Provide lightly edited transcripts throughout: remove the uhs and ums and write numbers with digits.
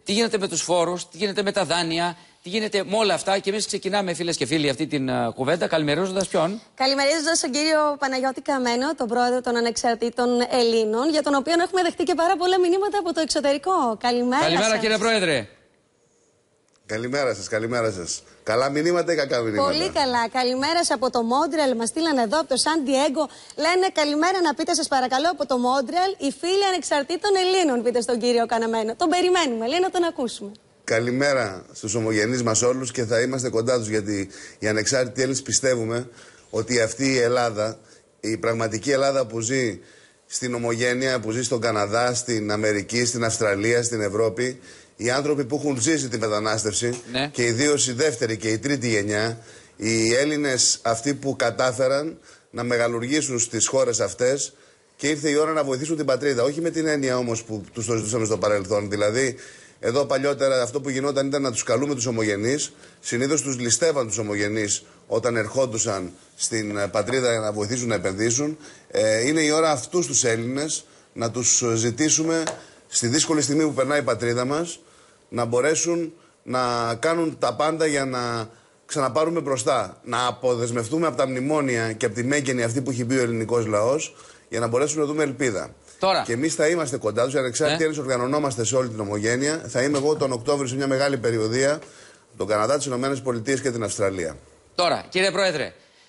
τι γίνεται με τους φόρους, τι γίνεται με τα δάνεια, τι γίνεται με όλα αυτά. Και εμείς ξεκινάμε, φίλες και φίλοι, αυτή την κουβέντα, καλημερίζοντας ποιον? Καλημερίζοντας τον κύριο Παναγιώτη Καμένο, τον πρόεδρο των Ανεξαρτήτων Ελλήνων, για τον οποίο έχουμε δεχτεί και πάρα πολλά μηνύματα από το εξωτερικό. Καλημέρα. Καλημέρα, σας. κύριε Πρόεδρε. Καλημέρα σας, καλημέρα σας. Καλά μηνύματα ή κακά μηνύματα? Πολύ καλά. Καλημέρα από το Μόντρεαλ. Μας στείλανε εδώ από το Σαν Ντιέγκο. Λένε καλημέρα να πείτε, σας παρακαλώ, από το Μόντρεαλ, οι φίλοι Ανεξαρτήτων Ελλήνων. Πείτε στον κύριο Καμένο. Τον περιμένουμε, λέει, να τον ακούσουμε. Καλημέρα στους ομογενείς μας όλους και θα είμαστε κοντά τους, γιατί οι ανεξάρτητοι Έλληνες πιστεύουμε ότι αυτή η Ελλάδα, η πραγματική Ελλάδα που ζει στην ομογένεια, που ζει στον Καναδά, στην Αμερική, στην Αυστραλία, στην Ευρώπη, οι άνθρωποι που έχουν ζήσει τη μετανάστευση, ναι, και ιδίως η δεύτερη και η τρίτη γενιά, οι Έλληνες αυτοί που κατάφεραν να μεγαλουργήσουν στις χώρες αυτές και ήρθε η ώρα να βοηθήσουν την πατρίδα. Όχι με την έννοια όμως που τους το ζητούσαμε στο παρελθόν. Δηλαδή, εδώ παλιότερα αυτό που γινόταν ήταν να τους καλούμε τους ομογενείς. Συνήθως τους ληστεύαν τους ομογενείς όταν ερχόντουσαν στην πατρίδα για να βοηθήσουν να επενδύσουν. Είναι η ώρα αυτούς τους Έλληνες να τους ζητήσουμε στη δύσκολη στιγμή που περνάει η πατρίδα μας να μπορέσουν να κάνουν τα πάντα για να ξαναπάρουμε μπροστά. Να αποδεσμευτούμε από τα μνημόνια και από τη μέγενη αυτή που έχει μπει ο ελληνικός λαός για να μπορέσουμε να δούμε ελπίδα. Τώρα. Και εμείς θα είμαστε κοντά τους, οι ανεξάρτητοι Έλληνες οργανωνόμαστε σε όλη την ομογένεια. Θα είμαι εγώ τον Οκτώβριο σε μια μεγάλη περιοδεία, τον Καναδά, τις Ηνωμένες Πολιτείες και την Αυστραλία. Τώρα, κύριε Πρόεδρε,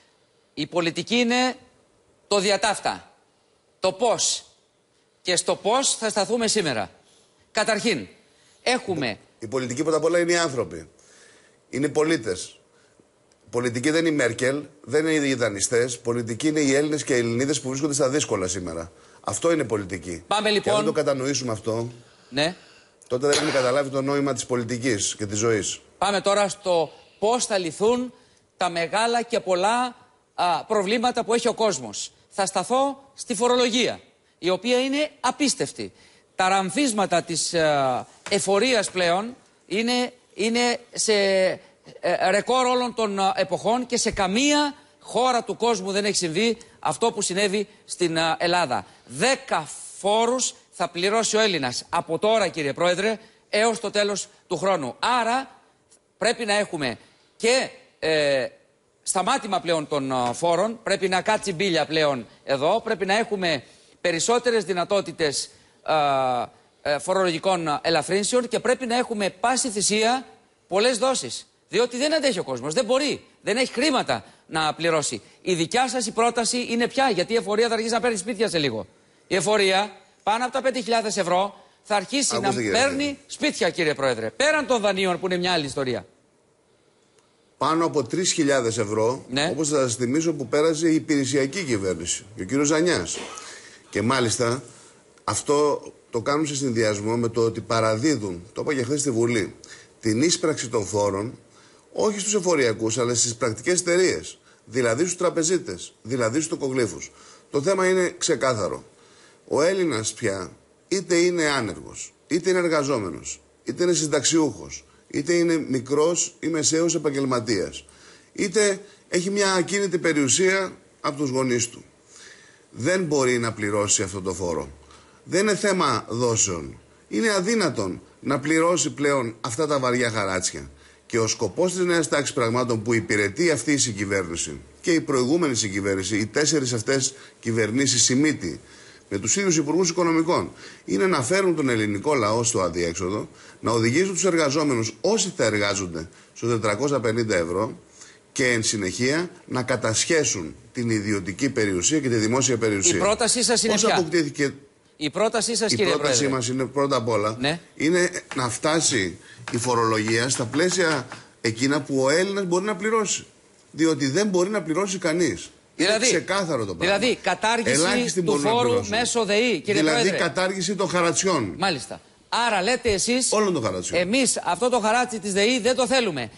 η πολιτική είναι το διατάφτα. Το πώς. Και στο πώς θα σταθούμε σήμερα. Καταρχήν, έχουμε... Η πολιτική πρώτα απ' όλα είναι οι άνθρωποι. Είναι οι πολίτες. Πολιτική δεν είναι η Μέρκελ, δεν είναι οι δανειστές. Πολιτική είναι οι Έλληνες και οι Ελληνίδες που βρίσκονται στα δύσκολα σήμερα. Αυτό είναι πολιτική. Πάμε λοιπόν. Και αν δεν το κατανοήσουμε αυτό, ναι, τότε δεν έχουμε καταλάβει το νόημα της πολιτικής και της ζωής. Πάμε τώρα στο πώς θα λυθούν τα μεγάλα και πολλά προβλήματα που έχει ο κόσμος. Θα σταθώ στη φορολογία, η οποία είναι απίστευτη. Τα ραμφίσματα της εφορίας πλέον είναι σε ρεκόρ όλων των εποχών και σε καμία χώρα του κόσμου δεν έχει συμβεί αυτό που συνέβη στην Ελλάδα. 10 φόρους θα πληρώσει ο Έλληνας από τώρα, κύριε Πρόεδρε, έως το τέλος του χρόνου. Άρα πρέπει να έχουμε και σταμάτημα πλέον των φόρων, πρέπει να κάτσει μπίλια πλέον εδώ, πρέπει να έχουμε περισσότερες δυνατότητες φορολογικών ελαφρύνσεων και πρέπει να έχουμε πάση θυσία πολλές δόσεις. Διότι δεν αντέχει ο κόσμος, δεν μπορεί, δεν έχει χρήματα να πληρώσει. Η δικιά σας η πρόταση είναι πια, γιατί η εφορία θα αρχίσει να παίρνει σπίτια σε λίγο. Η εφορία πάνω από τα 5.000 ευρώ θα αρχίσει να παίρνει σπίτια, κύριε Πρόεδρε. Πέραν των δανείων που είναι μια άλλη ιστορία. Πάνω από 3.000 ευρώ, ναι, όπως θα σας θυμίσω, που πέρασε η υπηρεσιακή κυβέρνηση και ο κύριος Ζανιάς. Και μάλιστα αυτό το κάνουν σε συνδυασμό με το ότι παραδίδουν, το είπα και χθες στη Βουλή, την ίσπραξη των φόρων όχι στους εφοριακούς αλλά στις πρακτικές εταιρείες, δηλαδή στους τραπεζίτες, δηλαδή στους τοκογλύφους. Το θέμα είναι ξεκάθαρο. Ο Έλληνας πια είτε είναι άνεργος, είτε είναι εργαζόμενος, είτε είναι συνταξιούχος, είτε είναι μικρός ή μεσαίος επαγγελματίας, είτε έχει μια ακίνητη περιουσία από τους γονείς του, δεν μπορεί να πληρώσει αυτό το φόρο. Δεν είναι θέμα δόσεων. Είναι αδύνατον να πληρώσει πλέον αυτά τα βαριά χαράτσια. Και ο σκοπός της νέας τάξης πραγμάτων που υπηρετεί αυτή η συγκυβέρνηση και η προηγούμενη συγκυβέρνηση, οι 4 αυτές κυβερνήσεις σημίτη, με τους ίδιους υπουργούς οικονομικών, είναι να φέρουν τον ελληνικό λαό στο αδιέξοδο, να οδηγήσουν τους εργαζόμενους όσοι θα εργάζονται στους 450 ευρώ και εν συνεχεία να κατασχέσουν την ιδιωτική περιουσία και τη δημόσια περιουσία. Η πρότασή σας είναι ποια? Αποκτήθηκε... Η πρότασή σας, κύριε Πρόεδρε. Η πρότασή μας είναι πρώτα απ' όλα, ναι, είναι να φτάσει η φορολογία στα πλαίσια εκείνα που ο Έλληνας μπορεί να πληρώσει. Διότι δεν μπορεί να πληρώσει κανείς. Δηλαδή, είναι ξεκάθαρο το πράγμα. Δηλαδή, κατάργηση του φόρου μέσω ΔΕΗ, κύριε Πρόεδρε. Δηλαδή, κατάργηση των χαρατσιών. Μάλιστα. Άρα, λέτε εσείς, όλων των χαρατσιών. Εμείς αυτό το χαράτσι της ΔΕΗ δεν το θέλουμε.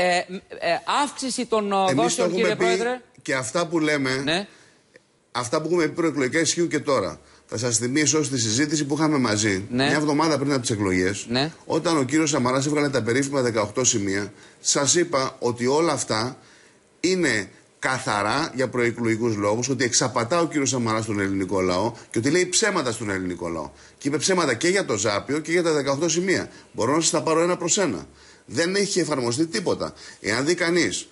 Αύξηση των δόσεων, κύριε Πρόεδρε. Και αυτά που λέμε, ναι, αυτά που έχουμε πει προεκλογικά ισχύουν και τώρα. Θα σας θυμίσω στη συζήτηση που είχαμε μαζί, ναι, μια εβδομάδα πριν από τις εκλογές, ναι, όταν ο κύριος Σαμαράς έβγαλε τα περίφημα 18 σημεία, σας είπα ότι όλα αυτά είναι καθαρά για προεκλογικούς λόγους, ότι εξαπατά ο κύριος Σαμαράς στον ελληνικό λαό και ότι λέει ψέματα στον ελληνικό λαό. Και είπε ψέματα και για το Ζάπιο και για τα 18 σημεία. Μπορώ να σας τα πάρω ένα προς ένα. Δεν έχει εφαρμοστεί τίποτα. Εάν δει κανείς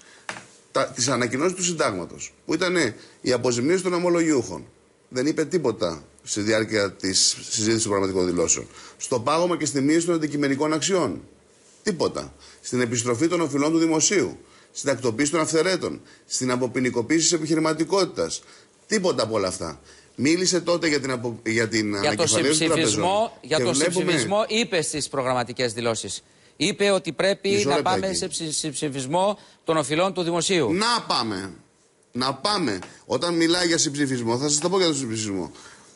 τις ανακοινώσεις του συντάγματος, που ήταν η αποζημίωση των ομολογιούχων, δεν είπε τίποτα στη διάρκεια της συζήτησης των πραγματικών δηλώσεων. Στο πάγωμα και στη μείωση των αντικειμενικών αξιών. Τίποτα. Στην επιστροφή των οφειλών του δημοσίου. Στην τακτοποίηση των αυθαιρέτων. Στην αποποινικοποίηση της επιχειρηματικότητας. Τίποτα από όλα αυτά. Μίλησε τότε για την ανακεφαλαίωση των τραπεζών. Για το συμψηφισμό είπε στις προγραμματικές δηλώσεις. Είπε ότι πρέπει να πάμε σε συμψηφισμό των οφειλών του δημοσίου. Να πάμε. Να πάμε. Όταν μιλάει για συμψηφισμό, θα σας τα πω για τον συμψηφισμό.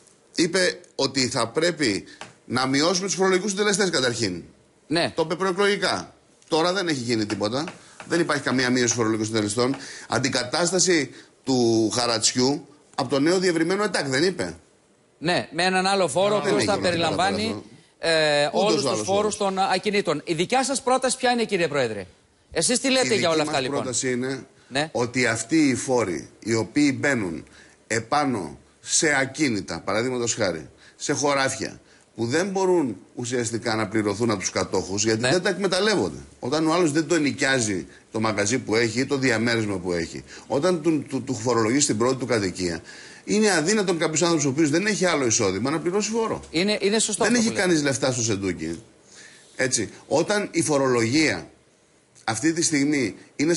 Είπε ότι θα πρέπει να μειώσουμε τους φορολογικούς συντελεστές καταρχήν. Ναι. Το είπε προεκλογικά. Τώρα δεν έχει γίνει τίποτα. Δεν υπάρχει καμία μείωση φορολογικών συντελεστών. Αντικατάσταση του χαρατσιού από το νέο διευρυμένο ΕΤΑΚ, δεν είπε. Ναι, με έναν άλλο φόρο που θα περιλαμβάνει όλους τους φόρους των ακινήτων. Η δικιά σας πρόταση ποια είναι, κύριε Πρόεδρε? Εσείς τι λέτε για όλα αυτά, λοιπόν? Η πρόταση είναι ότι αυτοί οι φόροι οι οποίοι μπαίνουν επάνω σε ακίνητα, παραδείγματος χάρη, σε χωράφια, που δεν μπορούν ουσιαστικά να πληρωθούν από τους κατόχους, γιατί δεν τα εκμεταλλεύονται. Όταν ο άλλος δεν το ενοικιάζει το μαγαζί που έχει ή το διαμέρισμα που έχει, όταν του φορολογεί την πρώτη του κατοικία, είναι αδύνατον κάποιος άνθρωπος ο οποίος δεν έχει άλλο εισόδημα να πληρώσει φόρο. Είναι σωστό. Δεν έχει κανείς λεφτά στο σεντούκι. Έτσι. Όταν η φορολογία αυτή τη στιγμή είναι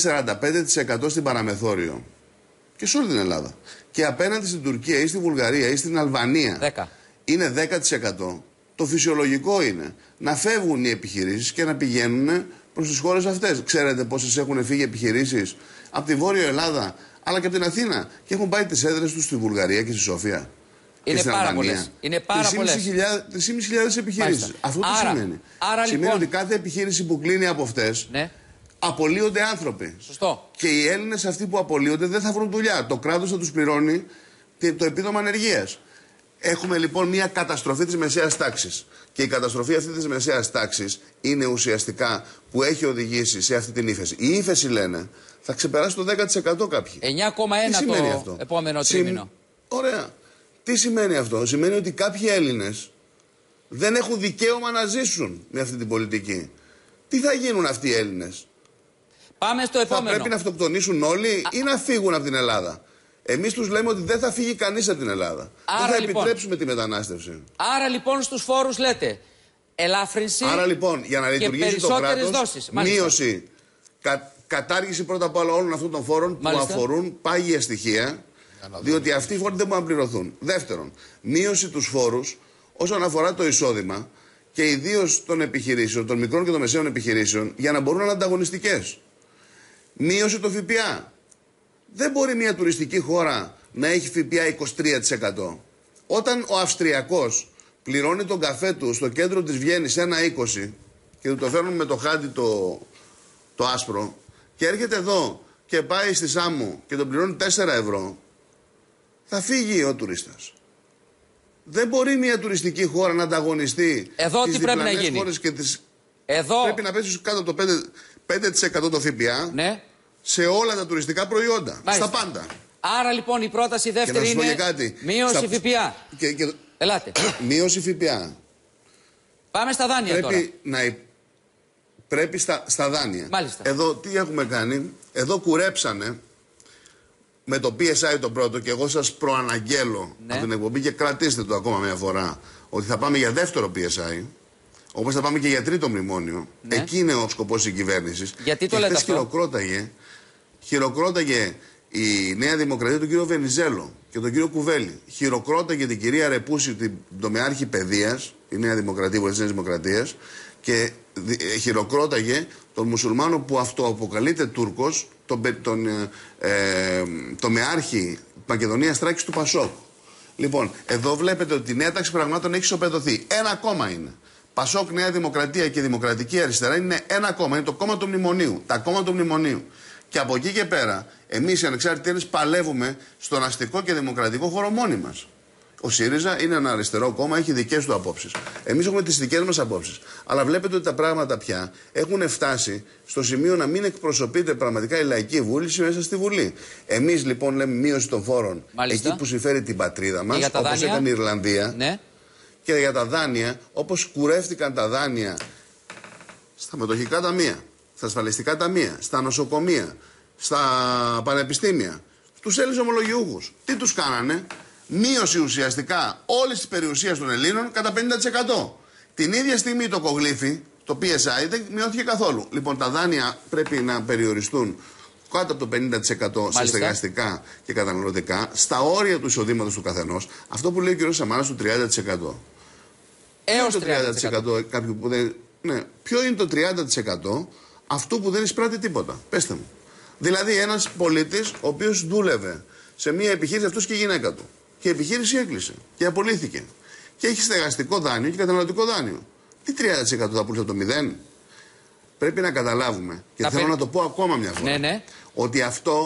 45% στην παραμεθόριο και σε όλη την Ελλάδα, και απέναντι στην Τουρκία ή στη Βουλγαρία ή στην Αλβανία 10. είναι 10%, το φυσιολογικό είναι να φεύγουν οι επιχειρήσεις και να πηγαίνουν προς τις χώρες αυτές. Ξέρετε πόσες έχουν φύγει επιχειρήσεις από τη Βόρεια Ελλάδα αλλά και από την Αθήνα και έχουν πάει τις έδρες τους στη Βουλγαρία και στη Σόφια? Είναι πάρα πολλές. Είναι πάρα πολλές. 3.500 επιχειρήσεις. Αυτό τι σημαίνει? Σημαίνει λοιπόν ότι κάθε επιχείρηση που κλείνει από αυτές, απολύονται άνθρωποι. Σωστό. Και οι Έλληνες αυτοί που απολύονται δεν θα βρουν δουλειά. Το κράτος θα τους πληρώνει το επίδομα ανεργίας. Έχουμε λοιπόν μια καταστροφή της μεσαίας τάξης. Και η καταστροφή αυτή της μεσαίας τάξης είναι ουσιαστικά που έχει οδηγήσει σε αυτή την ύφεση. Η ύφεση, λένε, θα ξεπεράσει το 10% κάποιοι. 9,1 το επόμενο τρίμηνο. Ωραία. Τι σημαίνει αυτό? Σημαίνει ότι κάποιοι Έλληνες δεν έχουν δικαίωμα να ζήσουν με αυτή την πολιτική. Τι θα γίνουν αυτοί οι Έλληνες? Πάμε στο επόμενο. Θα πρέπει να αυτοκτονήσουν όλοι ή να φύγουν από την Ελλάδα? Εμείς τους λέμε ότι δεν θα φύγει κανείς από την Ελλάδα. Δεν θα επιτρέψουμε τη μετανάστευση. Άρα λοιπόν στους φόρους λέτε ελάφρυνση. Άρα λοιπόν για να λειτουργήσει το κράτος, μείωση, κατάργηση πρώτα απ' όλα όλων αυτών των φόρων που αφορούν πάγια στοιχεία, διότι αυτοί οι φόροι δεν μπορούν να πληρωθούν. Δεύτερον, μείωση τους φόρους όσον αφορά το εισόδημα και ιδίως των επιχειρήσεων, των μικρών και των μεσαίων επιχειρήσεων, για να μπορούν να είναι ανταγωνιστικές. Μείωση το ΦΠΑ. Δεν μπορεί μια τουριστική χώρα να έχει ΦΠΑ 23%. Όταν ο Αυστριακός πληρώνει τον καφέ του στο κέντρο της Βιέννης 1,20 και του το φέρνουν με το χάντι το άσπρο και έρχεται εδώ και πάει στη Σάμμο και τον πληρώνει 4 ευρώ, θα φύγει ο τουρίστας. Δεν μπορεί μια τουριστική χώρα να ανταγωνιστεί τις διπλανές χώρες και τις... Πρέπει να πέσει κάτω από το 5% το ΦΠΑ. Ναι. Σε όλα τα τουριστικά προϊόντα. Μάλιστα. Στα πάντα. Άρα λοιπόν η πρόταση δεύτερη είναι μείωση ΦΠΑ. Ελάτε. Μείωση ΦΠΑ. Πάμε στα δάνεια τώρα. Πρέπει στα δάνεια. Μάλιστα. Εδώ τι έχουμε κάνει? Εδώ κουρέψανε με το PSI το πρώτο και εγώ σας προαναγγέλω από την εκπομπή και κρατήστε το ακόμα μια φορά ότι θα πάμε για δεύτερο PSI. Όπως θα πάμε και για τρίτο μνημόνιο. Εκεί είναι ο σκοπός της κυβέρνησης. Γιατί το λέτε αυτό? Χειροκρόταγε η Νέα Δημοκρατία τον κύριο Βενιζέλο και τον κύριο Κουβέλη. Χειροκρόταγε την κυρία Ρεπούση, την τομεάρχη παιδείας, η Νέα Δημοκρατία, η Νέα Δημοκρατίας, και χειροκρόταγε τον μουσουλμάνο που αυτοαποκαλείται Τούρκος, τον τομεάρχη Μακεδονίας Θράκης του Πασόκ. Λοιπόν, εδώ βλέπετε ότι η νέα τάξη πραγμάτων έχει ισοπεδωθεί. Ένα κόμμα είναι. Πασόκ, Νέα Δημοκρατία και Δημοκρατική Αριστερά είναι ένα κόμμα. Είναι το κόμμα του μνημονίου. Τα κόμματα του μνημονίου. Και από εκεί και πέρα, εμείς οι ανεξάρτητοι Έλληνες παλεύουμε στον αστικό και δημοκρατικό χώρο μόνοι μας. Ο ΣΥΡΙΖΑ είναι ένα αριστερό κόμμα, έχει δικές του απόψεις. Εμείς έχουμε τις δικές μας απόψεις. Αλλά βλέπετε ότι τα πράγματα πια έχουν φτάσει στο σημείο να μην εκπροσωπείται πραγματικά η λαϊκή βούληση μέσα στη Βουλή. Εμείς λοιπόν λέμε μείωση των φόρων εκεί που συμφέρει την πατρίδα μας, όπως έκανε η Ιρλανδία. Ναι. Και για τα δάνεια, όπως κουρεύτηκαν τα δάνεια στα μετοχικά ταμεία, στα ασφαλιστικά ταμεία, στα νοσοκομεία, στα πανεπιστήμια, στους Έλληνες ομολογιούχους. Τι τους κάνανε? Μείωση ουσιαστικά όλης της περιουσίας των Ελλήνων κατά 50%. Την ίδια στιγμή το κογλίφι, το PSI, δεν μειώθηκε καθόλου. Λοιπόν, τα δάνεια πρέπει να περιοριστούν κάτω από το 50% σε στεγαστικά και καταναλωτικά, στα όρια του εισοδήματος του καθενός. Αυτό που λέει ο κ. Σαμάρας του 30%. Έως το 30% κάποιου που δεν... Ναι. Ποιο είναι το 30% αυτού που δεν εισπράττει τίποτα? Πέστε μου. Δηλαδή ένας πολίτης ο οποίος δούλευε σε μια επιχείρηση, αυτός και η γυναίκα του. Και η επιχείρηση έκλεισε και απολύθηκε. Και έχει στεγαστικό δάνειο και καταναλωτικό δάνειο. Τι 30% θα πουλήσει από το 0? Πρέπει να καταλάβουμε, και θέλω να το πω ακόμα μια φορά, ότι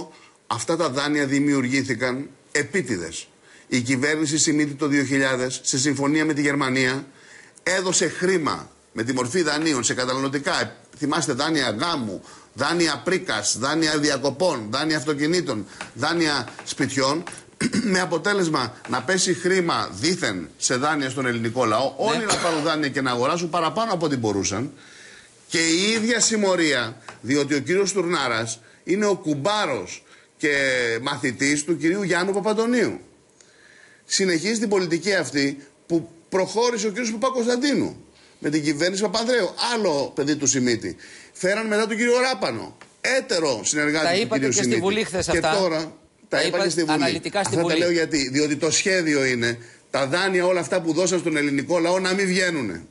αυτά τα δάνεια δημιουργήθηκαν επίτηδες. Η κυβέρνηση Σιμίτη το 2000, σε συμφωνία με τη Γερμανία, έδωσε χρήμα με τη μορφή δανείων σε καταναλωτικά. Θυμάστε, δάνεια γάμου, δάνεια πρίκας, δάνεια διακοπών, δάνεια αυτοκινήτων, δάνεια σπιτιών, με αποτέλεσμα να πέσει χρήμα δήθεν σε δάνεια στον ελληνικό λαό, όλοι να πάρουν δάνεια και να αγοράσουν παραπάνω από ό,τι μπορούσαν. Και η ίδια συμμορία, διότι ο κύριος Τουρνάρας είναι ο κουμπάρος και μαθητής του κυρίου Γιάννου Παπαντονίου. Συνεχίζει την πολιτική αυτή που προχώρησε ο κύριος Παπακοσταντίνου με την κυβέρνηση Παπανδρέου, άλλο παιδί του Σιμίτη. Φέραν μετά τον κύριο Ράπανο, έτερο συνεργάτη του κυρίου Σιμίτη. Τα είπατε και στη Βουλή χθες αυτά. Και τώρα τα είπα και στη Βουλή. Αναλυτικά στη Βουλή. Αυτά τα λέω γιατί? Διότι το σχέδιο είναι τα δάνεια όλα αυτά που δώσαν στον ελληνικό λαό να μην βγαίνουν.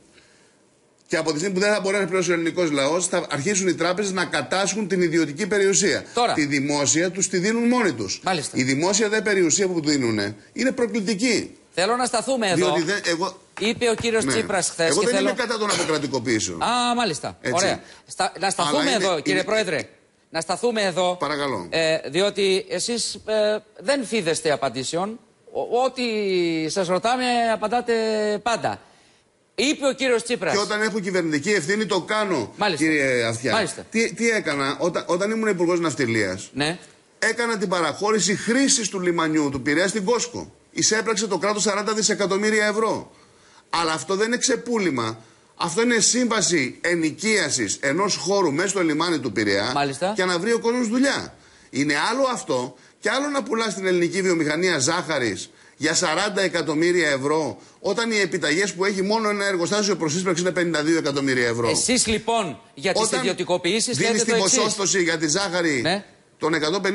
Και από τη στιγμή που δεν θα μπορέσει να πληρώσει ο ελληνικός λαός, θα αρχίσουν οι τράπεζες να κατάσχουν την ιδιωτική περιουσία. Τώρα. Τη δημόσια τους τη δίνουν μόνοι τους. Μάλιστα. Η δημόσια δε περιουσία που του δίνουν είναι προκλητική. Θέλω να σταθούμε εδώ. Είπε ο κύριος Τσίπρας χθες. Εγώ δεν είμαι κατά των αποκρατικοποιήσεων. Α, μάλιστα. Έτσι. Ωραία. Να σταθούμε εδώ, κύριε Πρόεδρε. Να σταθούμε εδώ. Παρακαλώ. Διότι εσείς δεν φίδεστε απαντήσεων. Ό,τι σας ρωτάμε απαντάτε πάντα. Είπε ο κύριος Τσίπρας. Και όταν έχω κυβερνητική ευθύνη το κάνω, κύριε Αυτιά. Τι έκανα όταν ήμουν υπουργός ναυτιλίας? Ναι. Έκανα την παραχώρηση χρήσης του λιμανιού του Πειραιά στην Κόσκο. Εισέπραξε το κράτος 40 δισεκατομμύρια ευρώ. Αλλά αυτό δεν είναι ξεπούλημα. Αυτό είναι σύμβαση ενοικίασης ενός χώρου μέσα στο λιμάνι του Πειραιά. Μάλιστα. Και να βρει ο κόσμος δουλειά. Είναι άλλο αυτό και άλλο να πουλά στην ελληνική βιομηχανία ζάχαρης για 40 εκατομμύρια ευρώ, όταν οι επιταγές που έχει μόνο ένα εργοστάσιο προς ίσπραξη είναι 52 εκατομμύρια ευρώ. Εσείς λοιπόν για τις ιδιωτικοποιήσεις λέτε το εξής. Δίνεις την ποσόστοση για τη ζάχαρη των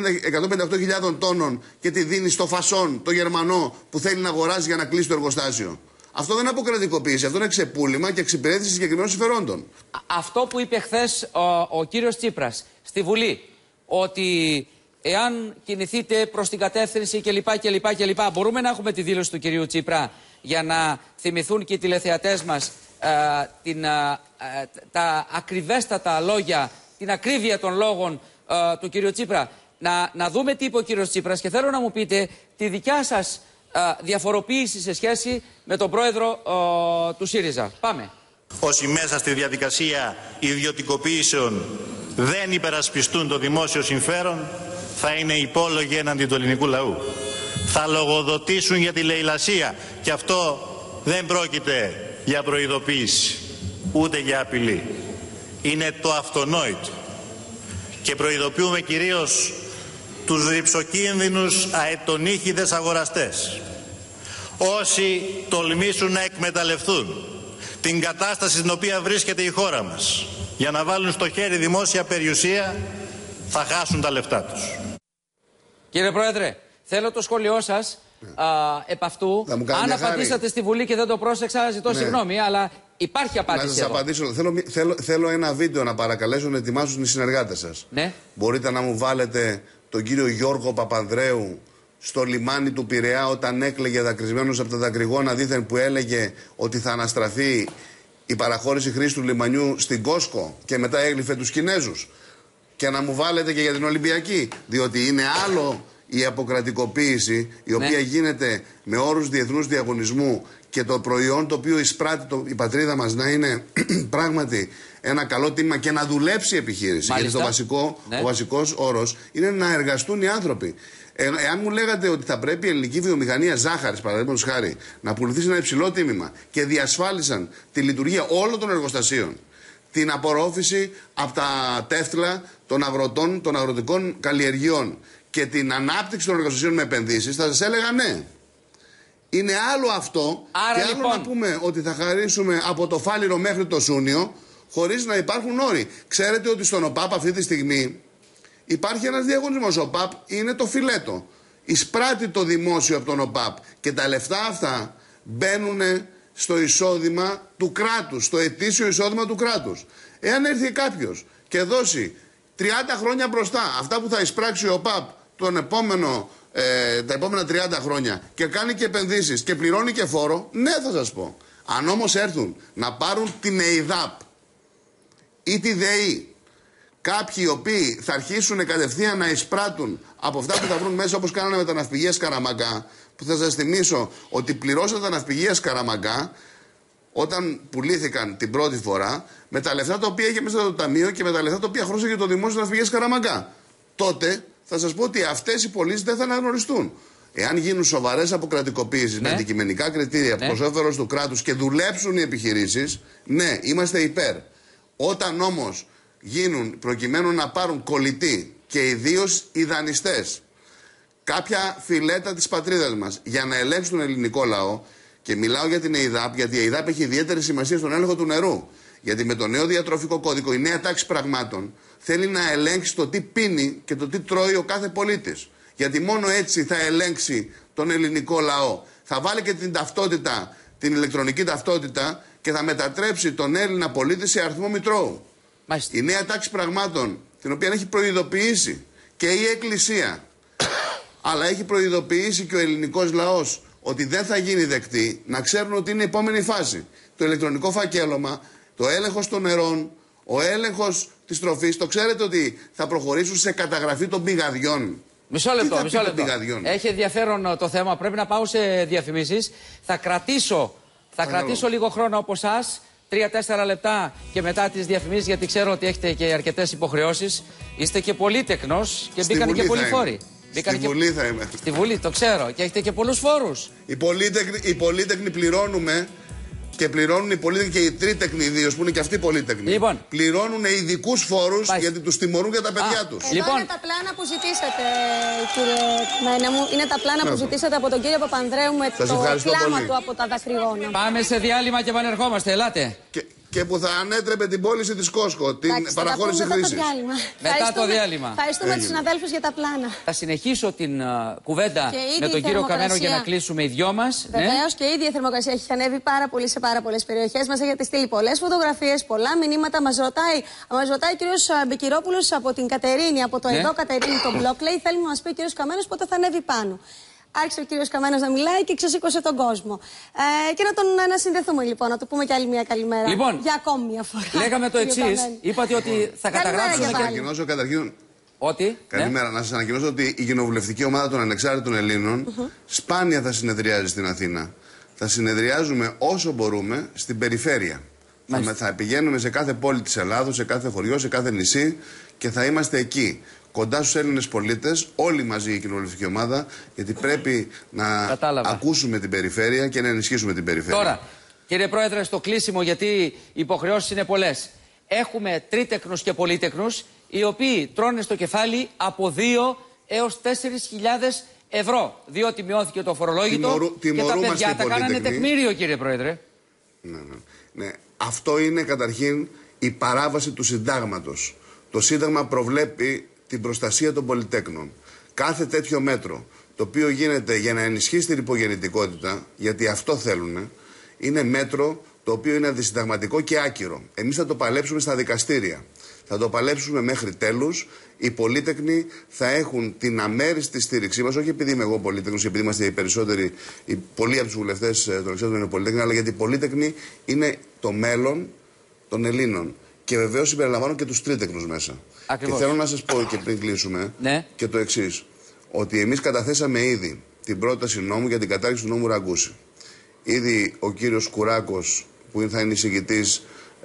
158.000 τόνων και τη δίνεις στο Φασόν, το Γερμανό, που θέλει να αγοράσει για να κλείσει το εργοστάσιο. Αυτό δεν είναι αποκρατικοποίηση, αυτό είναι ξεπούλημα και εξυπηρέτηση συγκεκριμένων συμφερόντων. Αυτό που είπε χθες ο κύριος Τσίπρας στη Βουλή, ότι εάν κινηθείτε προς την κατεύθυνση κλπ. Μπορούμε να έχουμε τη δήλωση του κυρίου Τσίπρα για να θυμηθούν και οι τηλεθεατές μας τα ακριβέστατα λόγια, την ακρίβεια των λόγων του κυρίου Τσίπρα. Να δούμε τι είπε ο κύριος Τσίπρας και θέλω να μου πείτε τη δικιά σας διαφοροποίηση σε σχέση με τον πρόεδρο του ΣΥΡΙΖΑ. Πάμε. Όσοι μέσα στη διαδικασία ιδιωτικοποιήσεων δεν υπερασπιστούν το δημόσιο συμφέρον, θα είναι υπόλογοι έναντι του ελληνικού λαού. Θα λογοδοτήσουν για τη λαιλασία. Και αυτό δεν πρόκειται για προειδοποίηση, ούτε για απειλή. Είναι το αυτονόητο. Και προειδοποιούμε κυρίως τους ρυψοκίνδυνους αετονίχηδες αγοραστές. Όσοι τολμήσουν να εκμεταλλευτούν την κατάσταση στην οποία βρίσκεται η χώρα μας για να βάλουν στο χέρι δημόσια περιουσία, θα χάσουν τα λεφτά τους. Κύριε Πρόεδρε, θέλω το σχόλιο σας επ' αυτού. Αν απαντήσατε στη Βουλή και δεν το πρόσεξα, ζητώ συγγνώμη, αλλά υπάρχει απάντηση. Να σας απαντήσω. Θέλω ένα βίντεο να παρακαλέσω να ετοιμάσουν οι συνεργάτες σας. Ναι. Μπορείτε να μου βάλετε τον κύριο Γιώργο Παπανδρέου στο λιμάνι του Πειραιά όταν έκλαιγε δακρυσμένος από τα δακρυγόνα δήθεν, που έλεγε ότι θα αναστραφεί η παραχώρηση χρήση του λιμανιού στην Κόσκο και μετά έγλυφε τους Κινέζους. Και να μου βάλετε και για την Ολυμπιακή, διότι είναι άλλο η αποκρατικοποίηση, η οποία γίνεται με όρους διεθνούς διαγωνισμού και το προϊόν το οποίο εισπράττει η πατρίδα μας να είναι πράγματι ένα καλό τίμημα και να δουλέψει η επιχείρηση. Μάλιστα. Γιατί ο βασικός όρος είναι να εργαστούν οι άνθρωποι. Εάν μου λέγατε ότι θα πρέπει η ελληνική βιομηχανία ζάχαρης, παραδείγματος χάρη, να πουληθεί σε ένα υψηλό τίμημα και διασφάλισαν τη λειτουργία όλων των εργοστασίων, την απορρόφηση από τα τεύτλα των αγροτών, των αγροτικών καλλιεργειών και την ανάπτυξη των εργοστασίων με επενδύσεις, θα σας έλεγα ναι. Είναι άλλο αυτό. Άρα, και άλλο να πούμε ότι θα χαρίσουμε από το Φάληρο μέχρι το Σούνιο χωρίς να υπάρχουν όροι. Ξέρετε ότι στον ΟΠΑΠ αυτή τη στιγμή υπάρχει ένας διαγωνισμός. Ο ΟΠΑΠ είναι το φιλέτο. Εισπράττει το δημόσιο από τον ΟΠΑΠ και τα λεφτά αυτά μπαίνουν στο εισόδημα του κράτους, στο ετήσιο εισόδημα του κράτους. Εάν έρθει κάποιος και δώσει 30 χρόνια μπροστά αυτά που θα εισπράξει ο ΟΠΑΠ τα επόμενα 30 χρόνια και κάνει και επενδύσεις και πληρώνει και φόρο, ναι, θα σας πω. Αν όμως έρθουν να πάρουν την ΕΙΔΑΠ ή τη ΔΕΗ, κάποιοι οι οποίοι θα αρχίσουν κατευθείαν να εισπράττουν από αυτά που θα βρουν μέσα, όπως κάνανε με τα ναυπηγεία Σκαραμαγκά, που θα σας θυμίσω ότι πληρώσαν τα ναυπηγεία Σκαραμαγκά όταν πουλήθηκαν την πρώτη φορά με τα λεφτά τα οποία είχε μέσα το ταμείο και με τα λεφτά τα οποία χρώστηκε το δημόσιο ναυπηγεία Σκαραμαγκά. Τότε θα σας πω ότι αυτές οι πωλήσεις δεν θα αναγνωριστούν. Εάν γίνουν σοβαρές αποκρατικοποίησεις με αντικειμενικά κριτήρια προς όφελος του κράτους και δουλέψουν οι επιχειρήσεις, ναι, είμαστε υπέρ. Όταν όμως γίνουν προκειμένου να πάρουν κολλητοί και ιδίως οι δανειστές κάποια φιλέτα της πατρίδας μας για να ελέγξουν τον ελληνικό λαό, και μιλάω για την ΕΙΔΑΠ, γιατί η ΕΙΔΑΠ έχει ιδιαίτερη σημασία στον έλεγχο του νερού. Γιατί με το νέο διατροφικό κώδικο, η νέα τάξη πραγμάτων θέλει να ελέγξει το τι πίνει και το τι τρώει ο κάθε πολίτης. Γιατί μόνο έτσι θα ελέγξει τον ελληνικό λαό. Θα βάλει και την ταυτότητα, την ηλεκτρονική ταυτότητα και θα μετατρέψει τον Έλληνα πολίτη σε αριθμό μητρώου. Μάλιστα. Η νέα τάξη πραγμάτων, την οποία έχει προειδοποιήσει και η Εκκλησία, αλλά έχει προειδοποιήσει και ο ελληνικός λαός ότι δεν θα γίνει δεκτή, να ξέρουν ότι είναι η επόμενη φάση. Το ηλεκτρονικό φακέλωμα, το έλεγχος των νερών, ο έλεγχος της τροφής. Το ξέρετε ότι θα προχωρήσουν σε καταγραφή των πηγαδιών. Μισό λεπτό. Έχει ενδιαφέρον το θέμα. Πρέπει να πάω σε διαφημίσεις. Θα κρατήσω λίγο χρόνο από εσάς. 3-4 λεπτά και μετά τις διαφημίσεις, γιατί ξέρω ότι έχετε και αρκετές υποχρεώσεις. Είστε και πολύτεκνος και μπήκαν και πολλοί φόροι. Στη Βουλή θα είμαι. Στη Βουλή, το ξέρω. Και έχετε και πολλούς φόρους. Οι πολύτεκνοι πληρώνουμε και πληρώνουν οι πολίτες και οι τρίτεκνοι ιδίως, που είναι και αυτοί πολύτεκνοι. Λοιπόν. Πληρώνουν ειδικούς φόρους γιατί τους τιμωρούν για τα παιδιά τους. Εδώ είναι τα πλάνα που ζητήσατε, κύριε Κμένα μου. Είναι τα πλάνα που ζητήσατε από τον κύριο Παπανδρέου με το κλάμα του από τα δακρυγόνα. Πάμε σε διάλειμμα και επανερχόμαστε. Ελάτε. Και που θα ανέτρεπε την πώληση της Κόσκο, την παραχώρηση χρήσης. Μετά το διάλειμμα. Ευχαριστούμε τους συναδέλφους για τα πλάνα. Θα συνεχίσω την κουβέντα με τον κύριο Καμένο για να κλείσουμε οι δυο μας. Βεβαίως, και η ίδια η θερμοκρασία έχει ανέβει πάρα πολύ σε πάρα πολλές περιοχές. Μας έχετε στείλει πολλές φωτογραφίες, πολλά μηνύματα. Μας ρωτάει ο κύριος Μπεκυρόπουλος από την Κατερίνη, από το εδώ Κατερίνη, το μπλοκ. Λέει: θέλει να μας πει ο κύριος Καμένος πότε θα ανέβει πάνω. Άρχισε ο κύριος Καμένος να μιλάει και ξεσήκωσε τον κόσμο. Και να συνδεθούμε λοιπόν, να του πούμε κι άλλη μια καλημέρα. Λοιπόν, για ακόμη μια φορά. Λέγαμε το εξής. Είπατε ότι θα καταγράψουμε. Να σας ανακοινώσω καταρχήν. Ότι. Καλημέρα. Να σας ανακοινώσω ότι η κοινοβουλευτική ομάδα των ανεξάρτητων Ελλήνων σπάνια θα συνεδριάζει στην Αθήνα. Θα συνεδριάζουμε όσο μπορούμε στην περιφέρεια. Θα πηγαίνουμε σε κάθε πόλη της Ελλάδος, σε κάθε χωριό, σε κάθε νησί και θα είμαστε εκεί. Κοντά στους Έλληνες πολίτες, όλοι μαζί η κοινοβουλευτική ομάδα, γιατί πρέπει να ακούσουμε την περιφέρεια και να ενισχύσουμε την περιφέρεια. Τώρα, κύριε Πρόεδρε, στο κλείσιμο, γιατί οι υποχρεώσεις είναι πολλές. Έχουμε τρίτεκνους και πολύτεκνους, οι οποίοι τρώνε στο κεφάλι από 2 έως 4.000 ευρώ. Διότι μειώθηκε το φορολόγητο και τα παιδιά τα κάνανε τεκμήριο, κύριε Πρόεδρε. Ναι. Αυτό είναι καταρχήν η παράβαση του συντάγματος. Το Σύνταγμα προβλέπει την προστασία των πολυτέκνων. Κάθε τέτοιο μέτρο, το οποίο γίνεται για να ενισχύσει την υπογεννητικότητα, γιατί αυτό θέλουν, είναι μέτρο το οποίο είναι αντισυνταγματικό και άκυρο. Εμείς θα το παλέψουμε στα δικαστήρια. Θα το παλέψουμε μέχρι τέλους. Οι πολίτεκνοι θα έχουν την αμέριστη στήριξή μας, όχι επειδή είμαι εγώ πολίτεκνος και επειδή είμαστε οι περισσότεροι, πολλοί από τους βουλευτές των εξάρτητων είναι πολίτεκνοι, αλλά γιατί οι πολίτεκνοι είναι το μέλλον των Ελλήνων. Και βεβαίως συμπεριλαμβάνω και τους τρίτεκνους μέσα. Ακριβώς. Και θέλω να σας πω και πριν κλείσουμε και το εξής. ότι εμείς καταθέσαμε ήδη την πρόταση νόμου για την κατάργηση του νόμου Ραγκούση. Ήδη ο κύριος Κουράκος, που θα είναι εισηγητής,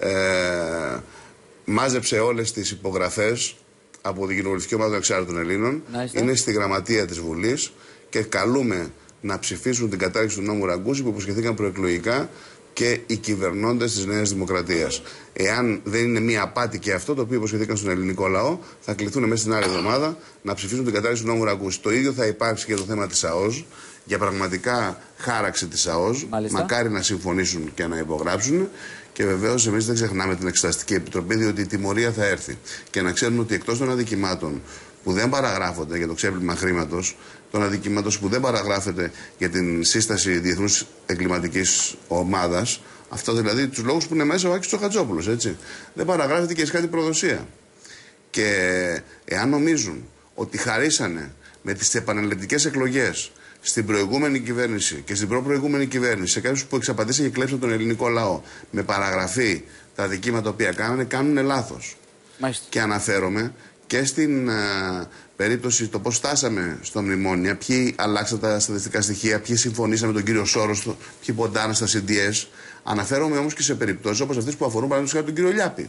μάζεψε όλες τις υπογραφές από την Κοινοβουλευτική Ομάδα των Εξάρτητων Ελλήνων. Είναι στη γραμματεία της Βουλής και καλούμε να ψηφίσουν την κατάργηση του νόμου Ραγκούση που υποσχεθήκαν προεκλογικά και οι κυβερνώντες της Νέας Δημοκρατίας. Εάν δεν είναι μία απάτη και αυτό το οποίο υποσχεθήκαν στον ελληνικό λαό, θα κληθούν μέσα στην άλλη εβδομάδα να ψηφίσουν την κατάργηση του νόμου Ραγκούση. Το ίδιο θα υπάρξει και το θέμα της ΑΟΣ, για πραγματικά χάραξη της ΑΟΣ. Μακάρι να συμφωνήσουν και να υπογράψουν. Και βεβαίως εμείς δεν ξεχνάμε την Εξεταστική Επιτροπή, διότι η τιμωρία θα έρθει. Και να ξέρουν ότι εκτός των αδικημάτων που δεν παραγράφονται για το ξέπλυμα χρήματος, των αδικημάτων που δεν παραγράφεται για την σύσταση διεθνούς εγκληματικής ομάδας, αυτό δηλαδή τους λόγους που είναι μέσα ο Άκης Τσοχατζόπουλος, έτσι. Δεν παραγράφεται και η σχετική προδοσία. Και εάν νομίζουν ότι χαρίσανε με τις επαναληπτικές εκλογές στην προηγούμενη κυβέρνηση και στην προπροηγούμενη κυβέρνηση σε κάποιους που εξαπατήσαν και κλέψαν τον ελληνικό λαό με παραγραφή τα αδικήματα τα οποία κάνανε, κάνουν λάθος. Μάλιστα. Και αναφέρομαι και στην περίπτωση το πώς φτάσαμε στο μνημόνια, ποιοι αλλάξαν τα στατιστικά στοιχεία, ποιοι συμφωνήσαμε με τον κύριο Σόρος, ποιοι ποντάνε στα CDS. Αναφέρομαι όμως και σε περιπτώσεις όπως αυτές που αφορούν παραδείγματος τον κύριο Λιάπη.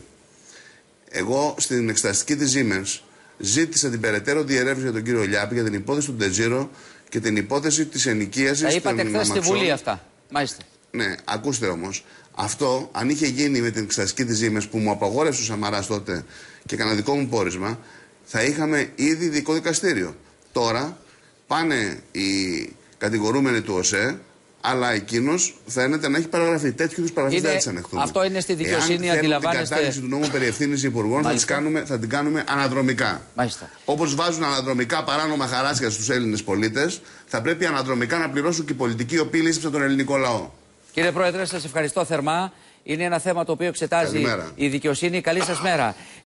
Εγώ στην εξεταστική της Siemens ζήτησα την περαιτέρω διερεύνηση για τον κύριο Λιάπη για την υπόθεση του Ντετζίρο και την υπόθεση της ενοικίασης. Τα είπατε χθες στη Βουλή αυτά. Μάλιστα. Ναι, ακούστε όμως. Αυτό, αν είχε γίνει με την εξεταστική της Siemens που μου απαγόρευσε ο Σαμαράς τότε και έκανα δικό μου πόρισμα, θα είχαμε ήδη ειδικό δικαστήριο. Τώρα πάνε οι κατηγορούμενοι του ΟΣΕ, αλλά εκείνος φαίνεται να έχει παραγραφεί. Τέτοιου είδους παραγραφές δεν τις ανεχτούμε. Αυτό είναι στη δικαιοσύνη, αντιλαμβάνεστε. Την κατάργηση του νόμου περί ευθύνης υπουργών θα την κάνουμε αναδρομικά. Όπως βάζουν αναδρομικά παράνομα χαράσια στους Έλληνες πολίτες, θα πρέπει αναδρομικά να πληρώσουν και οι πολιτικοί οι οποίοι λύσεψαν τον ελληνικό λαό. Κύριε Πρόεδρε, σας ευχαριστώ θερμά. Είναι ένα θέμα το οποίο εξετάζει η δικαιοσύνη. Καλή σας μέρα.